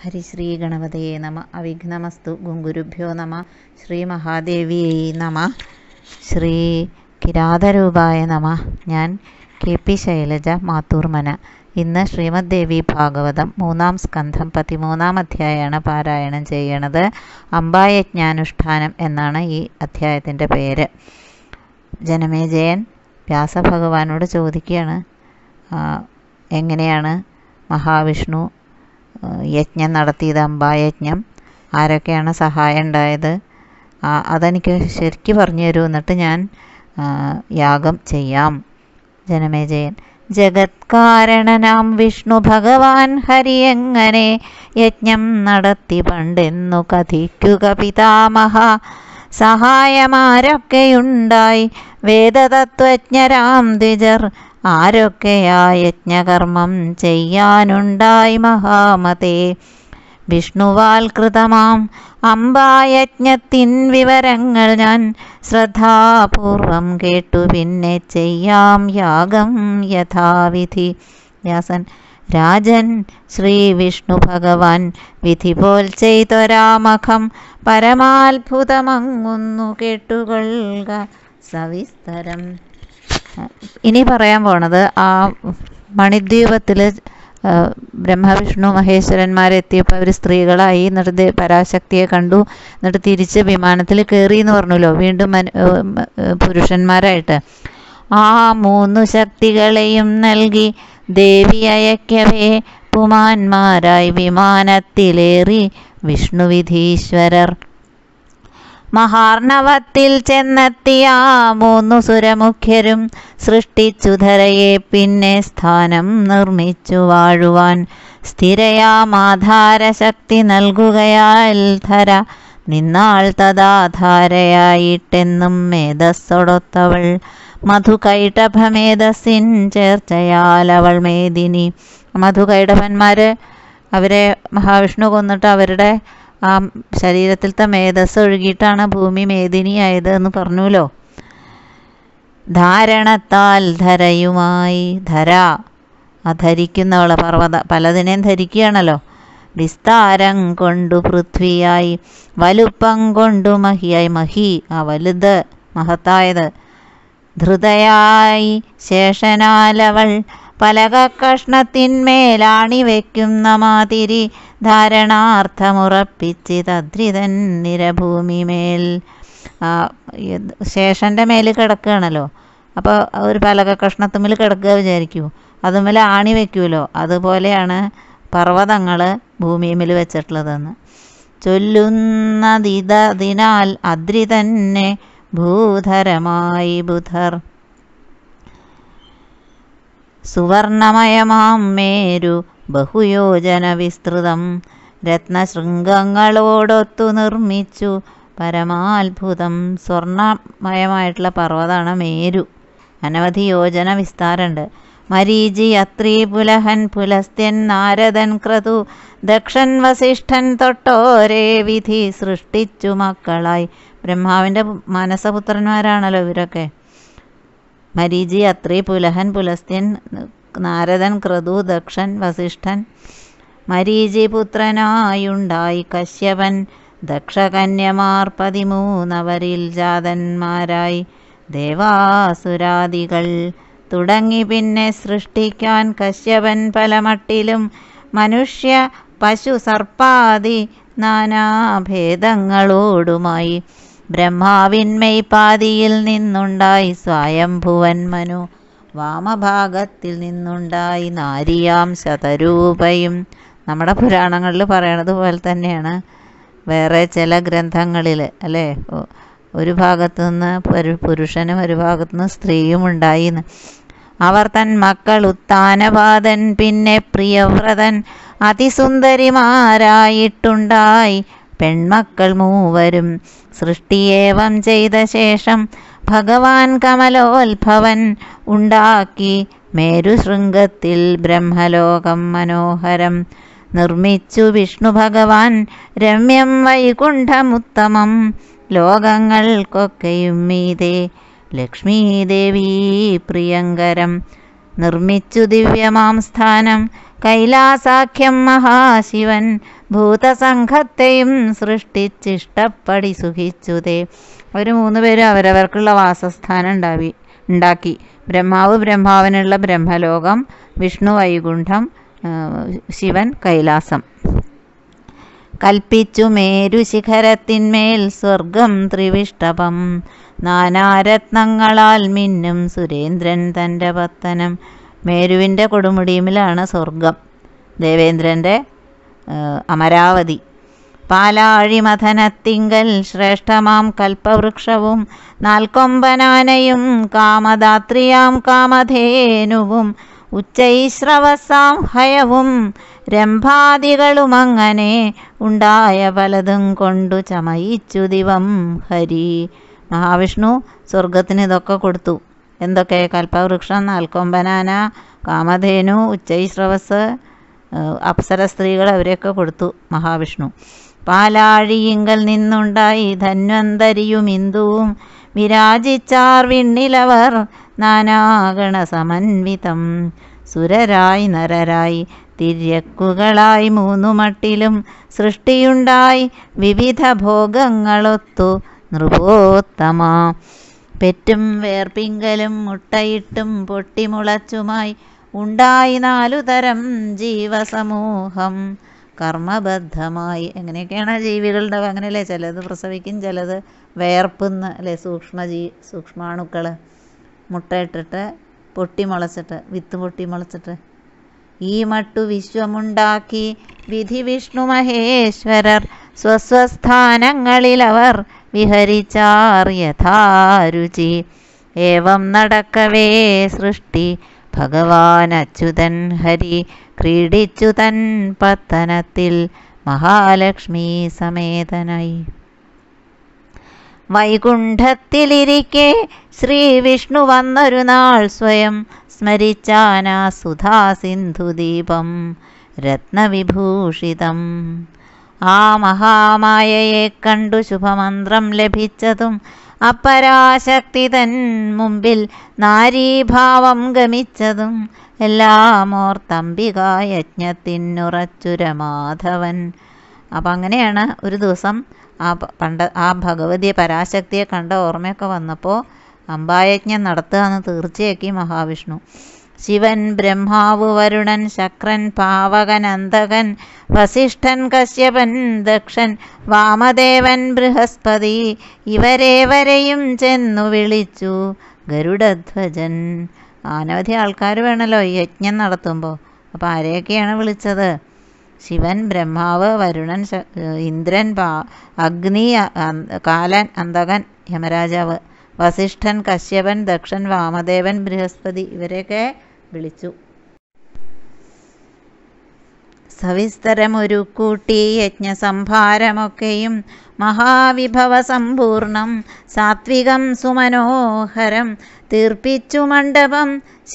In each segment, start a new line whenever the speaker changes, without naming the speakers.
ഹരിശ്രീ ഗണപതയെ നമ. അവിഘ്നമസ്തു. ഗുങ്കുരുഭ്യോ നമ. ശ്രീ മഹാദേവിയെ നമ. ശ്രീ കിരാതരൂപായ നമ. ഞാൻ KP ശൈലജ, മാത്തൂർമന. ഇന്ന് ശ്രീമദ് ദേവി ഭാഗവതം 3-ാം സ്കന്ധം 13-ാം അധ്യായമാണ് പാരായണം ചെയ്യണത്. അംബായജ്ഞാനുഷ്ഠാനം എന്നാണ് ഈ അധ്യായത്തിൻ്റെ പേര്. ജനമേജയൻ വ്യാസഭഗവാനോട് ചോദിക്കുകയാണ്, എങ്ങനെയാണ് മഹാവിഷ്ണു യജ്ഞം നടത്തിയത്, അംബായജ്ഞം, ആരൊക്കെയാണ് സഹായം ഉണ്ടായത്, അതെനിക്ക് ശരിക്കും പറഞ്ഞു തരൂ, എന്നിട്ട് ഞാൻ യാഗം ചെയ്യാം. ജനമേജയൻ: ജഗത്കാരണനാം വിഷ്ണു ഭഗവാൻ ഹരി എങ്ങനെ യജ്ഞം നടത്തി പണ്ടെന്നു കഥിക്കുക പിതാമഹ. സഹായമാരൊക്കെയുണ്ടായി വേദതത്വജ്ഞരാം ദ്വിജർ, ആരൊക്കെയാ യജ്ഞകർമ്മം ചെയ്യാനുണ്ടായി മഹാമതേ. വിഷ്ണുവാൽ കൃതമാം അംബായജ്ഞത്തിൻ വിവരങ്ങൾ ഞാൻ ശ്രദ്ധാപൂർവം കേട്ടു, പിന്നെ ചെയ്യാം യാഗം യഥാവിധി. വ്യാസൻ: രാജൻ ശ്രീ വിഷ്ണു ഭഗവാൻ വിധി പോൽ ചെയ്തൊരാമഖം പരമാത്ഭുതമങ്ങുന്നു കേട്ടുകൊള്ളുക സവിസ്തരം. ഇനി പറയാൻ പോണത്, ആ മണിദ്വീപത്തിൽ ബ്രഹ്മവിഷ്ണു മഹേശ്വരന്മാരെത്തിയപ്പോൾ അവർ സ്ത്രീകളായി, എന്നിട്ട് പരാശക്തിയെ കണ്ടു, എന്നിട്ട് തിരിച്ച് വിമാനത്തിൽ കയറി എന്ന് പറഞ്ഞല്ലോ, വീണ്ടും പുരുഷന്മാരായിട്ട്. ആ 3 ശക്തികളെയും നൽകി ദേവി അയക്കവേ പുമാന്മാരായി വിമാനത്തിലേറി വിഷ്ണുവിധീശ്വരർ. മഹാർണവത്തിൽ ചെന്നെത്തിയ 3 സുരമുഖ്യരും സൃഷ്ടിച്ചു ധരയെ, പിന്നെ സ്ഥാനം നിർമ്മിച്ചു വാഴുവാൻ. സ്ഥിരയാമാധാരശക്തി നൽകുകയാൽ ധര നിന്നാൾ തഥാധാരയായിട്ടെന്നും മേധസ്സൊടൊത്തവൾ. മധുകൈടഭമേധസ്സിൻ ചേർച്ചയാൽ അവൾ മേദിനി. മധുകൈടഭന്മാർ അവരെ മഹാവിഷ്ണു കൊന്നിട്ട് അവരുടെ ആ ശരീരത്തിലത്തെ മേധസ് ഒഴുകിയിട്ടാണ് ഭൂമി മേദിനിയായത് എന്ന് പറഞ്ഞുല്ലോ. ധാരണത്താൽ ധരയുമായി, ധര ധരിക്കുന്നവള്, പലതിനെയും ധരിക്കുകയാണല്ലോ. വിസ്താരം കൊണ്ടു പൃഥ്വിയായി, വലുപ്പം കൊണ്ടു മഹിയായി, മഹി ആ വലുത് മഹത്തായത്. ധൃതയായി ശേഷനാലവൾ പലക കഷ്ണത്തിന്മേലാണി വയ്ക്കുന്ന മാതിരി ധാരണാർത്ഥമുറപ്പിച്ച് തദ്രിതൻ നിരഭൂമിമേൽ. ശേഷൻ്റെ മേൽ കിടക്കുകയാണല്ലോ, അപ്പോൾ ഒരു പലക കഷ്ണത്തുമ്മേൽ കിടക്കുക വിചാരിക്കൂ, അതുമ്മേൽ ആണി വയ്ക്കുമല്ലോ, അതുപോലെയാണ് പർവ്വതങ്ങൾ ഭൂമിയിൽ വെച്ചിട്ടുള്ളതെന്ന് ചൊല്ലുന്നതിനാൽ അദ്രി തന്നെ ഭൂധരമായി ബുധർ. സുവർണമയമാം മേരു ബഹുയോജന വിസ്തൃതം, രത്നശൃംഗങ്ങളോടൊത്തു നിർമ്മിച്ചു പരമാത്ഭുതം. സ്വർണമയമായിട്ടുള്ള പർവ്വതമാണ് മേരു, അനവധി യോജന വിസ്താരമുണ്ട്. മരീചി, അത്രി, പുലഹൻ, പുലസ്ത്യൻ, നാരദൻ, ക്രതു, ദക്ഷൻ, വസിഷ്ഠൻ തൊട്ടോരേ വിധി സൃഷ്ടിച്ചു മക്കളായി. ബ്രഹ്മാവിൻ്റെ മാനസപുത്രന്മാരാണല്ലോ ഇവരൊക്കെ. മരീചി, അത്രി, പുലഹൻ, പുലസ്ത്യൻ, നാരദൻ, ക്രതു, ദക്ഷൻ, വസിഷ്ഠൻ. മരീചി പുത്രനായുണ്ടായി കശ്യപൻ, ദക്ഷകന്യമാർ 13 ജാതന്മാരായി. ദേവാസുരാദികൾ തുടങ്ങി പിന്നെ സൃഷ്ടിക്കാൻ കശ്യപൻ പലമട്ടിലും മനുഷ്യ പശു സർപ്പാദി നാനാഭേദങ്ങളോടുമായി. ബ്രഹ്മാവിന്മേയ്പാദിയിൽ നിന്നുണ്ടായി സ്വയംഭുവൻ മനു, വാമഭാഗത്തിൽ നിന്നുണ്ടായി നാരിയാം ശതരൂപയും. നമ്മുടെ പുരാണങ്ങളിൽ പറയണത് പോലെ തന്നെയാണ് വേറെ ചില ഗ്രന്ഥങ്ങളിൽ അല്ലേ, ഒരു ഭാഗത്തു നിന്ന് പുരുഷനും ഒരു ഭാഗത്തു നിന്ന് സ്ത്രീയും ഉണ്ടായിന്ന്. അവർ തൻ മക്കൾ ഉത്താനപാദൻ, പിന്നെ പ്രിയവ്രതൻ, അതിസുന്ദരിമാരായിട്ടുണ്ടായി പെൺമക്കൾ 3 സൃഷ്ടിയേവം ചെയ്ത ശേഷം ഭഗവാൻ കമലോത്ഭവൻ ഉണ്ടാക്കി മേരുശൃംഗത്തിൽ ബ്രഹ്മലോകം മനോഹരം. നിർമ്മിച്ചു വിഷ്ണു ഭഗവാൻ രമ്യം വൈകുണ്ഠമുത്തമം, ലോകങ്ങൾക്കൊക്കെയും മീതെ ലക്ഷ്മീദേവീ പ്രിയങ്കരം. നിർമ്മിച്ചു ദിവ്യമാം സ്ഥാനം കൈലാസാഖ്യം മഹാശിവൻ ഭൂതസംഘത്തെയും സൃഷ്ടിച്ചിഷ്ടപ്പടി സുഖിച്ചുതേ. അവർ 3 പേരും അവരവർക്കുള്ള വാസസ്ഥാനം ഉണ്ടാക്കി. ബ്രഹ്മാവ് ബ്രഹ്മാവിനുള്ള ബ്രഹ്മലോകം, വിഷ്ണു വൈകുണ്ഠം, ശിവൻ കൈലാസം. കൽപ്പിച്ചു മേരുശിഖരത്തിന്മേൽ സ്വർഗം ത്രിവിഷ്ടപം, നാനാരത്നങ്ങളാൽ മിന്നും സുരേന്ദ്രൻ തൻ്റെ പത്തനം. മേരുവിൻ്റെ കൊടുമുടിയുമിലാണ് സ്വർഗം, ദേവേന്ദ്രൻ്റെ അമരാവതി. പാലാഴിമഥനത്തിങ്കൽ ശ്രേഷ്ഠമാം കൽപ്പവൃക്ഷവും 4 കൊമ്പനാനയും കാമദാത്രിയാം കാമധേനുവും ഉച്ചൈശ്രവസാം ഹയവും രംഭാദികളുമങ്ങനെ ഉണ്ടായ പലതും കൊണ്ടു ചമയിച്ചു ദിവം ഹരി. മഹാവിഷ്ണു സ്വർഗത്തിന് ഇതൊക്കെ കൊടുത്തു. എന്തൊക്കെ? കൽപ്പവൃക്ഷം, 4 കൊമ്പനാന, കാമധേനു, ഉച്ചൈശ്രവസ്, അപ്സര സ്ത്രീകൾ, അവരെയൊക്കെ കൊടുത്തു മഹാവിഷ്ണു. പാലാഴിയിങ്കൽ നിന്നുണ്ടായി ധന്വന്തരിയും ഇന്ദുവും വിരാജിച്ചാർ വിണ്ണിലവർ നാനാഗണ സമന്വിതം. സുരരായി നരരായി തിര്യക്കുകളായി 3 മട്ടിലും സൃഷ്ടിയുണ്ടായി വിവിധ ഭോഗങ്ങളൊത്തു നൃപോത്തമ. പെറ്റും വേർപിങ്കലും മുട്ടയിട്ടും പൊട്ടിമുളച്ചുമായി ഉണ്ടായി 4 തരം ജീവസമൂഹം കർമ്മബദ്ധമായി. എങ്ങനെയൊക്കെയാണ് ജീവികളുടെ? അങ്ങനെയല്ലേ, ചിലത് പ്രസവിക്കും, ചിലത് വേർപ്പുന്ന അല്ലേ, സൂക്ഷ്മാണുക്കൾ മുട്ടയിട്ടിട്ട് പൊട്ടിമുളച്ചിട്ട്, വിത്ത് പൊട്ടിമുളച്ചിട്ട്. ഈ മട്ടു വിശ്വമുണ്ടാക്കി വിധി വിഷ്ണു മഹേശ്വരർ സ്വസ്വസ്ഥാനങ്ങളിലവർ വിഹരിച്ചാർ യഥാരുചി. ഏവം നടക്കവേ സൃഷ്ടി ഭഗവാൻ അച്യുതൻ ഹരി ക്രീഡിച്ചു തൻ പത്തനത്തിൽ മഹാലക്ഷ്മി സമേതനായി. വൈകുണ്ഠത്തിലിരിക്കെ ശ്രീ വിഷ്ണു വന്നൊരു നാൾ സ്വയം സ്മരിച്ചാനാ സുധാസിന്ധുദീപം രത്നവിഭൂഷിതം. ആ മഹാമായയെ കണ്ടു ശുഭമന്ത്രം ലഭിച്ചതും അപരാശക്തി തൻ മുമ്പിൽ നാരീഭാവം ഗമിച്ചതും എല്ലാം ഓർത്തംബികായജ്ഞത്തിനുറച്ചുര മാധവൻ. അപ്പം അങ്ങനെയാണ് ഒരു ദിവസം ആ ഭഗവതിയെ, പരാശക്തിയെ കണ്ട ഓർമ്മയൊക്കെ വന്നപ്പോൾ അംബായജ്ഞം നടത്തുകയെന്ന് തീർച്ചയാക്കി മഹാവിഷ്ണു. ശിവൻ, ബ്രഹ്മാവ്, വരുണൻ, ശക്രൻ, പാവകൻ, അന്തകൻ, വസിഷ്ഠൻ, കശ്യപൻ, ദക്ഷൻ, വാമദേവൻ, ബൃഹസ്പതി ഇവരേവരെയും ചെന്നു വിളിച്ചു ഗരുഡധ്വജൻ. അനവധി ആൾക്കാർ വേണമല്ലോ ഈ യജ്ഞം നടത്തുമ്പോൾ. അപ്പോൾ ആരെയൊക്കെയാണ് വിളിച്ചത്? ശിവൻ, ബ്രഹ്മാവ്, വരുണൻ, ഇന്ദ്രൻ, അഗ്നി, കാലൻ, അന്തകൻ, യമരാജാവ്, വസിഷ്ഠൻ, കശ്യപൻ, ദക്ഷൻ, വാമദേവൻ, ബൃഹസ്പതി ഇവരെയൊക്കെ വിളിച്ചു. സവിസ്തരമൊരു കൂട്ടി യജ്ഞസംഭാരമൊക്കെയും മഹാവിഭവ സമ്പൂർണം സാത്വികം സുമനോഹരം തീർപ്പിച്ചു മണ്ഡപം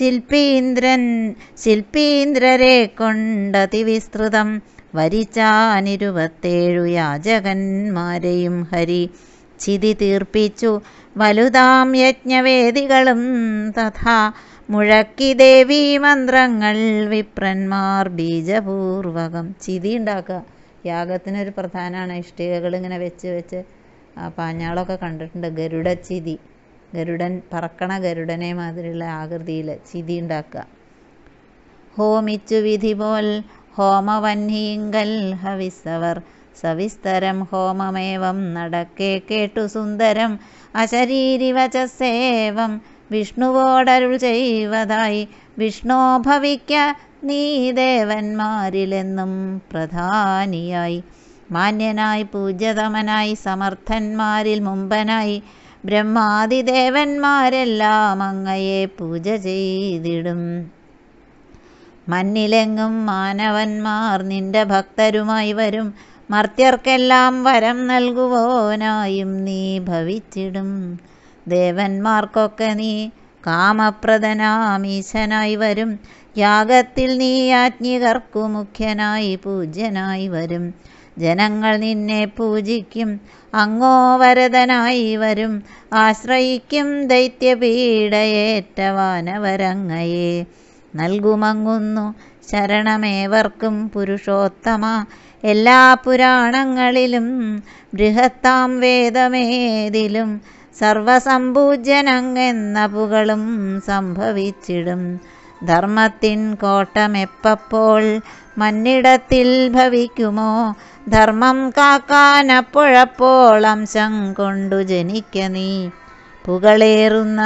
ശില്പീന്ദ്രരെ കൊണ്ടതിവിസ്തൃതം വരിച്ചാൻ 27 യാചകന്മാരെയും ഹരി ചിതി തീർപ്പിച്ചു വലുതാം യജ്ഞവേദികളും തഥാ മുഴക്കി ദേവീ മന്ത്രങ്ങൾ വിപ്രന്മാർ ബീജപൂർവകം. ചിതി ഉണ്ടാക്കുക യാഗത്തിനൊരു പ്രധാനമാണ്. ഇഷ്ടികകൾ ഇങ്ങനെ വെച്ച് പാഞ്ഞാളൊക്കെ കണ്ടിട്ടുണ്ട്. ഗരുഡച്ചിതി, ഗരുഡൻ, പറക്കണ ഗരുഡനെ മാതിരിയുള്ള ആകൃതിയിൽ ചിതി ഉണ്ടാക്കുക. ഹോമിച്ചു വിധി പോൽ ഹോമവഹ്നിയിങ്കൽ ഹവിസ്സവർ സവിസ്തരം ഹോമമേവം നടക്കെ കേട്ടു സുന്ദരം അശരീരി വചസേവം വിഷ്ണുവോടരുൾ ചെയ്വതായി. വിഷ്ണോ ഭവിക്ക നീ ദേവന്മാരിലെന്നും പ്രധാനിയായി മാന്യനായി പൂജ്യതമനായി സമർത്ഥന്മാരിൽ മുമ്പനായി ബ്രഹ്മാദിദേവന്മാരെല്ലാം അങ്ങയെ പൂജ ചെയ്തിടും. മന്നിലെങ്ങും മാനവന്മാർ നിന്റെ ഭക്തരുമായി വരും മർത്യർക്കെല്ലാം വരം നൽകുവോനായും നീ ഭവിച്ചിടും. ദേവന്മാർക്കൊക്കെ നീ കാമപ്രദനാമീശനായി വരും. യാഗത്തിൽ നീ യാജ്ഞികർക്കു മുഖ്യനായി പൂജ്യനായി വരും. ജനങ്ങൾ നിന്നെ പൂജിക്കും അങ്ങോ വരദനായി വരും. ആശ്രയിക്കും ദൈത്യപീഡയേറ്റ വാനവരങ്ങയെ നൽകുമങ്ങുന്നു ശരണമേവർക്കും പുരുഷോത്തമ. എല്ലാ പുരാണങ്ങളിലും ബൃഹത്താം വേദമേതിലും സർവസമ്പൂജ്യനങ്ങെന്ന പുകളും സംഭവിച്ചിടും. ധർമ്മത്തിൻ കോട്ടമെപ്പപ്പോൾ മന്നിടത്തിൽ ഭവിക്കുമോ? ധർമ്മം കാക്കാനപ്പോഴപ്പോൾ അംശം കൊണ്ടു ജനിക്ക നീ. പുകളേറുന്ന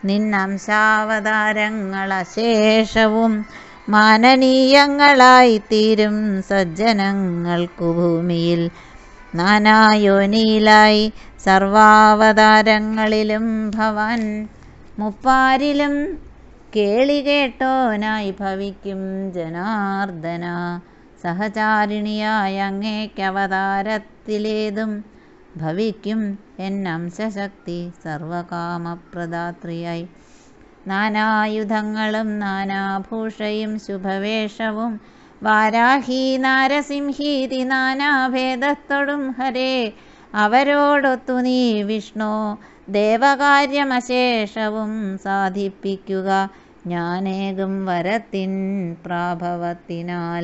നിന്നംശാവതാരങ്ങളശേഷവും മാനനീയങ്ങളായിത്തീരും സജ്ജനങ്ങൾക്കു ഭൂമിയിൽ. നാനായോനിയിലായി സർവാവതാരങ്ങളിലും ഭവാൻ മുപ്പാരിലും കേളി കേട്ടോനായി ഭവിക്കും ജനാർദ്ദന. സഹചാരിണിയായ അങ്ങേക്കവതാരത്തിലേതും ഭവിക്കും എന്നംശശക്തി സർവകാമപ്രദാത്രിയായി. നാനായുധങ്ങളും നാനാഭൂഷയും ശുഭവേഷവും വാരാഹി നാരസിംഹീതി നാനാഭേദത്തൊടും ഹരേ. അവരോടൊത്തു നീ വിഷ്ണു ദേവകാര്യമശേഷവും സാധിപ്പിക്കുക ഞാനേകും വരത്തിൻ പ്രാഭവത്തിനാൽ.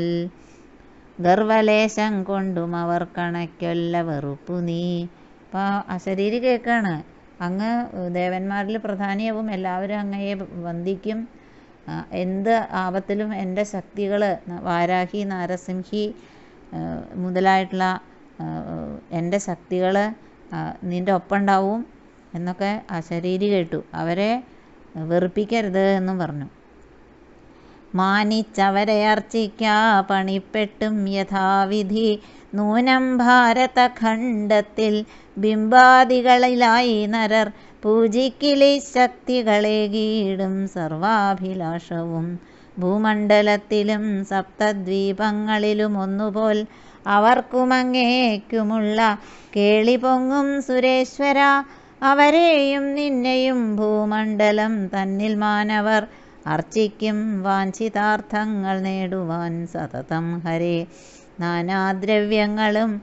ഗർവലേശം കൊണ്ടും അവർ കണക്കൊല്ല വെറുപ്പു നീ. അപ്പം അശരീരി കേൾക്കാണ്, അങ്ങ് ദേവന്മാരിൽ പ്രധാനിയാവും, എല്ലാവരും അങ്ങയെ വന്ദിക്കും. എന്ത് ആപത്തിലും എൻ്റെ ശക്തികൾ വാരാഹി നാരസിംഹി മുതലായിട്ടുള്ള എൻ്റെ ശക്തികൾ നിൻ്റെ ഒപ്പം ഉണ്ടാവും എന്നൊക്കെ അശരീരി കേട്ടു. അവരെ വെറുപ്പിക്കരുത് എന്നും പറഞ്ഞു. മാനിച്ചവരെ അർച്ചിക്കാ പണിപ്പെട്ടും യഥാവിധി നൂനം ഭാരതഖണ്ഡത്തിൽ ബിംബാദികളിലായി നരർ പൂജിക്കിലി ശക്തികളേകീടും സർവാഭിലാഷവും. ഭൂമണ്ഡലത്തിലും സപ്തദ്വീപങ്ങളിലും ഒന്നുപോൽ അവർക്കുമങ്ങേക്കുമുള്ള കേളി പൊങ്ങും സുരേശ്വര. അവരെയും നിന്നെയും ഭൂമണ്ഡലം തന്നിൽ മാനവർ അർച്ചിക്കും വാഞ്ചിതാർത്ഥങ്ങൾ നേടുവാൻ സതതം ഹരേ. നാനാദ്രവ്യങ്ങളും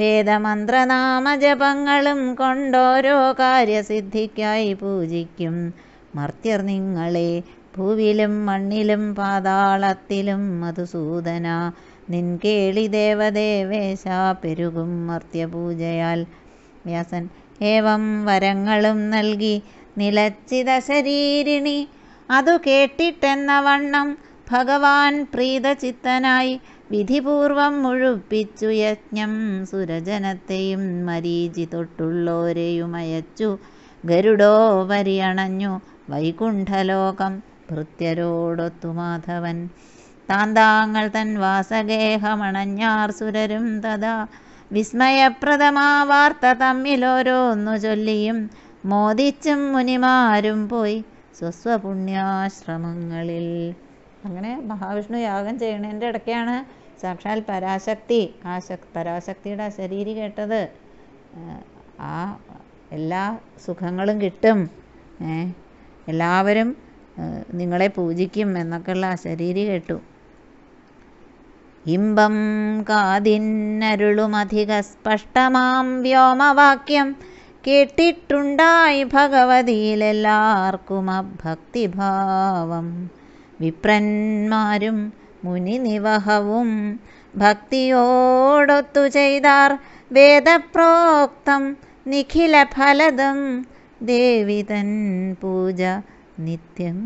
വേദമന്ത്രനാമജപങ്ങളും കൊണ്ടോരോ കാര്യസിദ്ധിക്കായി പൂജിക്കും മർത്യർ നിങ്ങളെ. ഭൂവിലും മണ്ണിലും പാതാളത്തിലും മധുസൂദന നിൻ കേളി ദേവദേവേശ പെരുകും മർത്യപൂജയാൽ. വ്യാസൻ ഏവം വരങ്ങളും നൽകി നിലച്ചിത ശരീരിണി. അതു കേട്ടിട്ടെന്ന വണ്ണം ഭഗവാൻ പ്രീതചിത്തനായി വിധിപൂർവം മുഴുപ്പിച്ചു യജ്ഞം. സുരജനത്തെയും മരീചി തൊട്ടുള്ളോരെയും അയച്ചു ഗരുഡോപരി അണഞ്ഞു വൈകുണ്ഠലോകം ഭൃത്യരോടൊത്തു മാധവൻ. താന്താങ്ങൾ തൻ വാസഗേഹമണഞ്ഞാർ സുരരും തഥാ. വിസ്മയപ്രദമാ വാർത്ത തമ്മിലോരോന്നു ചൊല്ലിയും മോദിച്ചും മുനിമാരും പോയി സ്വസ്വപുണ്യാശ്രമങ്ങളിൽ. അങ്ങനെ മഹാവിഷ്ണു യാഗം ചെയ്യണതിൻ്റെ ഇടയ്ക്കാണ് സാക്ഷാൽ പരാശക്തി, പരാശക്തിയുടെ അശരീരി കേട്ടത്. ആ എല്ലാ സുഖങ്ങളും കിട്ടും, എല്ലാവരും നിങ്ങളെ പൂജിക്കും എന്നൊക്കെയുള്ള അശരീരി കേട്ടു. ഇമ്പം കാതിന്നരുളുമധിക സ്പഷ്ടമാം വ്യോമവാക്യം കേട്ടിട്ടുണ്ടായി ഭഗവതിയിലെല്ലാവർക്കും അഭക്തിഭാവം. വിപ്രന്മാരും മുനിനിവഹവും ഭക്തിയോടൊത്തു ചെയ്താർ വേദപ്രോക്തം നിഖില ഫലദം ദേവിതൻ പൂജ നിത്യം.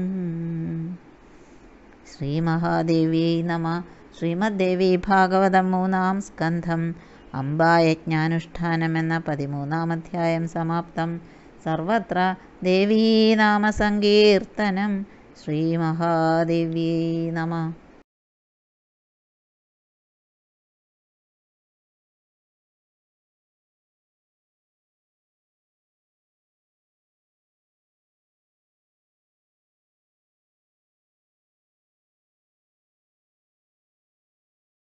ശ്രീ മഹാദേവിയെ നമ. ശ്രീമദ്ദേവി ഭാഗവതം 3-ാം സ്കന്ധം അംബായജ്ഞാനുഷ്ഠാനം എന്ന 13-ാം അധ്യായം സമാപ്തം. സർവത്ര ദേവീനാമസങ്കീർത്തനം. ശ്രീ മഹാദേവ്യേ നമ.